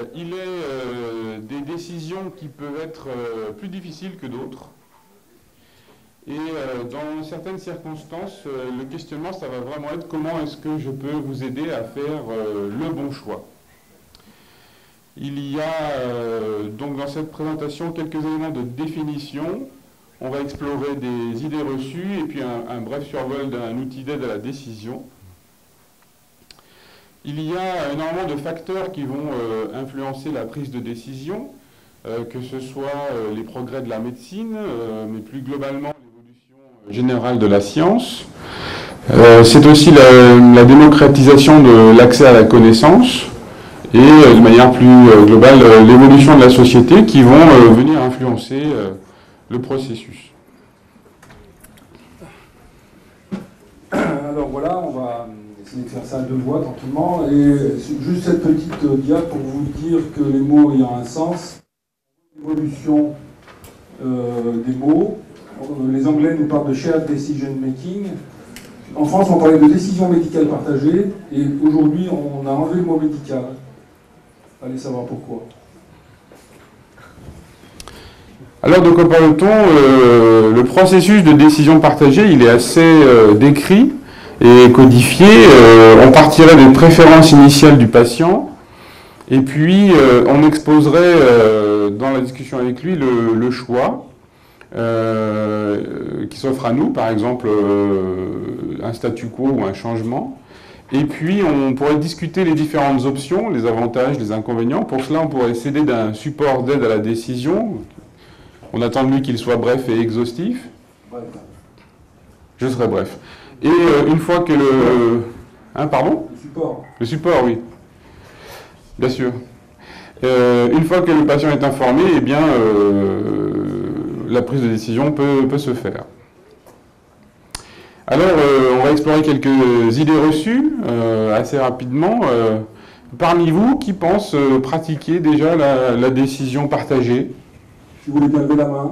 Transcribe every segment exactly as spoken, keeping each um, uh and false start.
Il est euh, des décisions qui peuvent être euh, plus difficiles que d'autres. Et euh, dans certaines circonstances, euh, le questionnement, ça va vraiment être comment est-ce que je peux vous aider à faire euh, le bon choix. Il y a euh, donc dans cette présentation quelques éléments de définition. On va explorer des idées reçues et puis un, un bref survol d'un outil d'aide à la décision. Il y a énormément de facteurs qui vont euh, influencer la prise de décision, euh, que ce soit euh, les progrès de la médecine, euh, mais plus globalement l'évolution générale de la science. Euh, c'est aussi la, la démocratisation de l'accès à la connaissance et euh, de manière plus euh, globale euh, l'évolution de la société qui vont euh, venir influencer euh, le processus. Alors voilà, on va essayer de faire ça à deux voix tranquillement. Et juste cette petite dia pour vous dire que les mots ayant un sens, l'évolution euh, des mots. Les Anglais nous parlent de shared decision making. En France, on parlait de décision médicale partagée. Et aujourd'hui, on a enlevé le mot médical. Allez savoir pourquoi. Alors de quoi parle-t-on? euh, Le processus de décision partagée, il est assez euh, décrit et codifié. Euh, on partirait des préférences initiales du patient et puis euh, on exposerait euh, dans la discussion avec lui le, le choix euh, qui s'offre à nous, par exemple euh, un statu quo ou un changement. Et puis on pourrait discuter les différentes options, les avantages, les inconvénients. Pour cela, on pourrait s'aider d'un support d'aide à la décision. On attend de lui qu'il soit bref et exhaustif. Bref. Je serai bref. Et euh, une fois que le... Hein, pardon? Le support. Le support, oui. Bien sûr. Euh, une fois que le patient est informé, eh bien, euh, la prise de décision peut, peut se faire. Alors, euh, on va explorer quelques idées reçues euh, assez rapidement. Euh, parmi vous, qui pense euh, pratiquer déjà la, la décision partagée? Si vous voulez bien lever la main.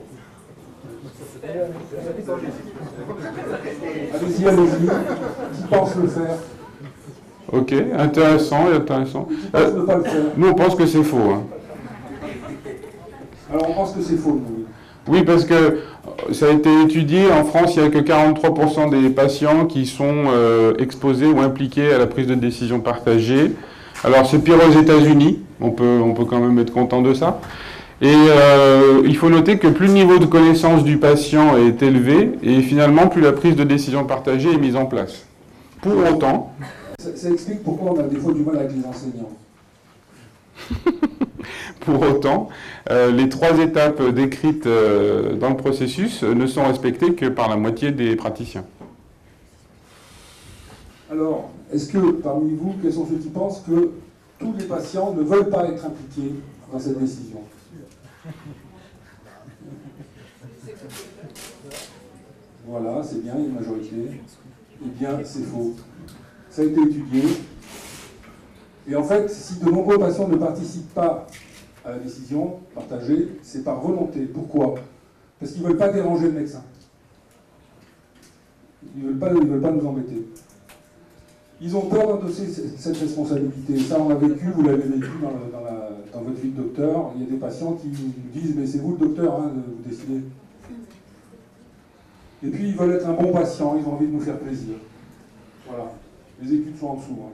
Allez-y, allez-y. Qui pense le faire? Ok, intéressant, intéressant. Qui pense Euh, ne pas le faire? nous, on pense que c'est faux. Hein. Alors, on pense que c'est faux, nous. Oui, parce que ça a été étudié. En France, il n'y a que quarante-trois pour cent des patients qui sont euh, exposés ou impliqués à la prise de décision partagée. Alors, c'est pire aux États-Unis. On peut, on peut quand même être content de ça. Et euh, il faut noter que plus le niveau de connaissance du patient est élevé, et finalement, plus la prise de décision partagée est mise en place. Pour autant... Ça, ça explique pourquoi on a des fois du mal avec les enseignants. Pour autant, euh, les trois étapes décrites euh, dans le processus ne sont respectées que par la moitié des praticiens. Alors, est-ce que parmi vous, quels sont ceux qui pensent que tous les patients ne veulent pas être impliqués dans cette décision? Voilà, c'est bien, il y a une majorité. Eh bien, c'est faux. Ça a été étudié. Et en fait, si de nombreux patients ne participent pas à la décision partagée, c'est par volonté. Pourquoi? Parce qu'ils ne veulent pas déranger le médecin. Ils ne veulent pas, ils veulent pas nous embêter. Ils ont peur d'endosser cette responsabilité. Ça, on l'a vécu, vous l'avez vécu dans, le, dans, la, dans votre vie de docteur. Il y a des patients qui nous disent « mais c'est vous le docteur, hein, de vous décider ». Et puis, ils veulent être un bon patient, ils ont envie de nous faire plaisir. Voilà. Les études sont en dessous. Hein.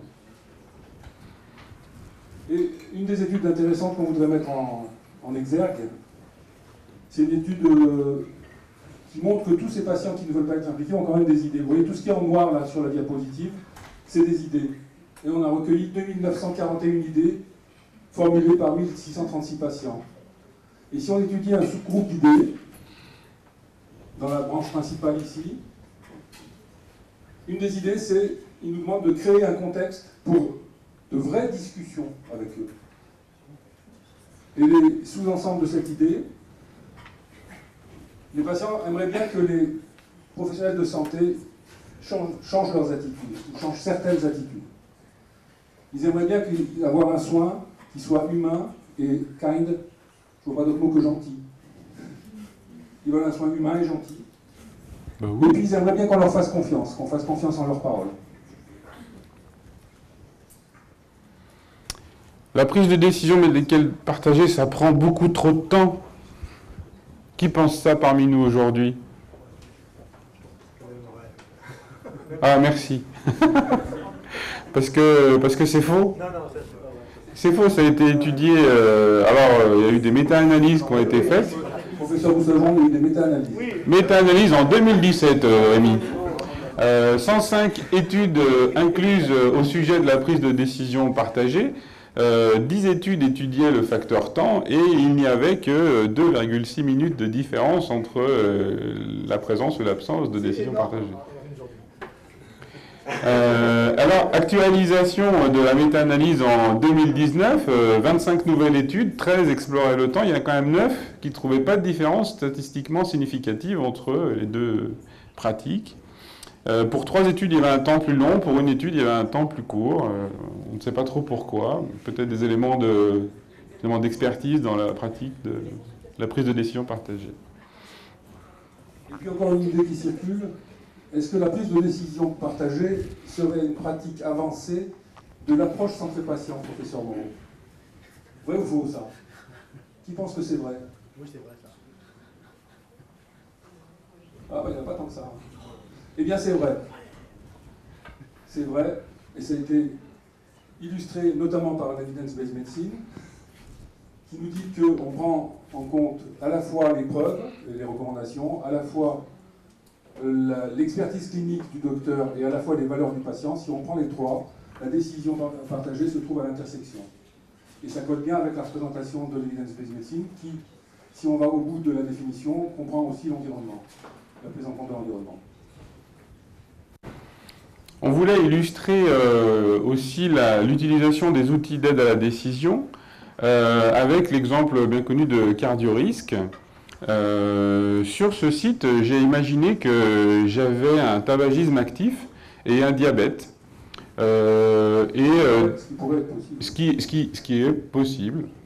Et une des études intéressantes qu'on voudrait mettre en, en exergue, c'est une étude euh, qui montre que tous ces patients qui ne veulent pas être impliqués ont quand même des idées. Vous voyez, tout ce qui est en noir là sur la diapositive, c'est des idées. Et on a recueilli deux mille neuf cent quarante et une idées formulées par mille six cent trente-six patients. Et si on étudie un sous-groupe d'idées, dans la branche principale ici, une des idées, c'est, ils nous demandent de créer un contexte pour de vraies discussions avec eux. Et les sous-ensembles de cette idée, les patients aimeraient bien que les professionnels de santé changent, changent leurs attitudes, ou changent certaines attitudes. Ils aimeraient bien avoir un soin qui soit humain et kind, je ne vois pas d'autre mot que gentil. Ils veulent un soin humain et gentil. Ben oui. Et puis ils aimeraient bien qu'on leur fasse confiance, qu'on fasse confiance en leurs paroles. La prise de décision médicale partagée, ça prend beaucoup trop de temps. Qui pense ça parmi nous aujourd'hui? Ah, merci. Parce que parce que c'est faux. C'est faux, ça a été étudié. Euh, alors, euh, il y a eu des méta-analyses qui ont été faites. Professeur Bousselman, il y a eu des méta-analyses. Méta-analyse en deux mille dix-sept, euh, Rémi. Euh, cent cinq études euh, incluses euh, au sujet de la prise de décision partagée. Euh, dix études étudiaient le facteur temps et il n'y avait que deux virgule six minutes de différence entre euh, la présence ou l'absence de décision partagée. Euh, alors, actualisation de la méta-analyse en deux mille dix-neuf, euh, vingt-cinq nouvelles études, treize exploraient le temps, il y en a quand même neuf qui ne trouvaient pas de différence statistiquement significative entre les deux pratiques. Euh, pour trois études, il y avait un temps plus long, pour une étude, il y avait un temps plus court. Euh, on ne sait pas trop pourquoi, peut-être des éléments de, éléments d'expertise dans la pratique de la prise de décision partagée. Et puis encore une idée qui circule. Est-ce que la prise de décision partagée serait une pratique avancée de l'approche centrée patient, professeur Moreau? Vrai ou faux, ça? Qui pense que c'est vrai? Oui, c'est vrai, ça. Ah, ben, il n'y en a pas tant que ça. Eh bien, c'est vrai. C'est vrai, et ça a été illustré notamment par l'Evidence-Based Medicine, qui nous dit qu'on prend en compte à la fois les preuves et les recommandations, à la fois l'expertise clinique du docteur et à la fois les valeurs du patient. Si on prend les trois, la décision partagée se trouve à l'intersection. Et ça colle bien avec la représentation de l'Evidence-Based Medicine qui, si on va au bout de la définition, comprend aussi l'environnement, la prise en compte de l'environnement. On voulait illustrer euh, aussi l'utilisation des outils d'aide à la décision euh, avec l'exemple bien connu de CardioRisque. Euh, sur ce site, j'ai imaginé que j'avais un tabagisme actif et un diabète. Euh, et, euh, ce, qui pourrait être possible. Ce, qui, ce, qui, ce qui est possible.